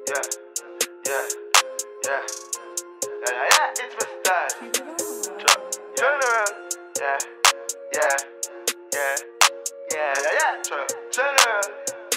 Yeah, yeah, yeah, it's my style. Turn around. Yeah, yeah, yeah, turn around.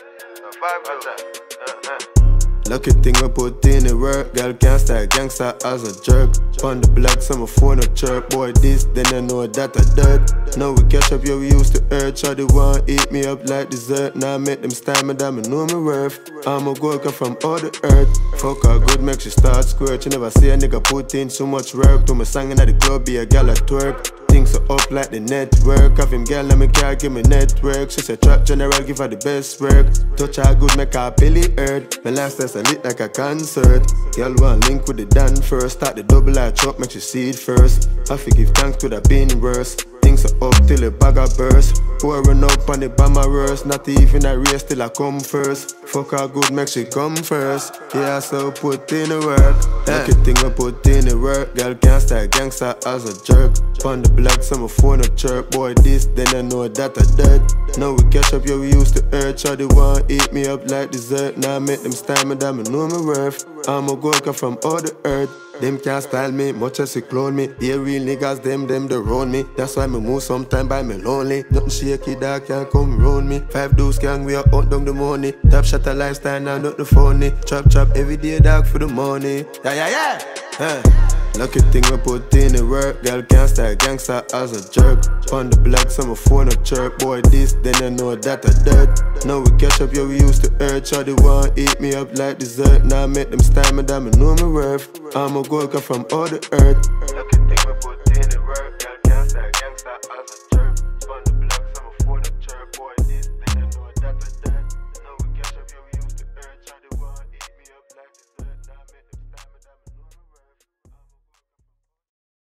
Lucky thing we put in the work. Girl can't style gangster as a jerk. On the block, some phone a chirp. Boy this, then I know that I dirt. Now we catch up, yeah we used to hurt. Try to want eat me up like dessert. Now I make them stand me down, I know my worth. I'm a worker from all the earth. Fuck her good, make she start squirt. You never see a nigga put in so much work. Do my song in at the club, be a gal at twerk. Things are up like the network. Have him girl, let me car, give me network. She said trap general, give her the best work. Touch her good, make her belly hurt. My last test I lit like a concert. Girl want link with the Dan first. Start the double I chop, make she see it first. I fi give thanks to the been worse. Things are up till the bag a burst. Pouring up on the bomber worse. Not even a race till I come first. Fuck her good, make she come first. Yeah, so put in the work. Lucky thing I put in the work. Girl can't style gangster as a jerk. On the block, some phone a chirp. Boy this, then I know that I dirt. Now we catch up, yeah we used to hurt. Try to want eat me up like dessert. Now I make them stand me down, I know my worth. I'm a worker from all the earth. Them can't style me, much as they clone me. Yeah, real niggas, them they round me. That's why me move sometime by me lonely. Nothing shaky, dog can't come round me. 5 dudes can we are out down the money. Top shot a lifestyle, now not the phony. Chop every day, dog for the money. Yeah. Lucky thing we put in the work. Girl can't style gangster as a jerk. On the block, some phone a chirp. Boy this, then I know that I dirt. Now we catch up, yeah we used to hurt. Try to want eat me up like dessert. Now I make them stand me down, I know my worth. I'm a worker from all the earth.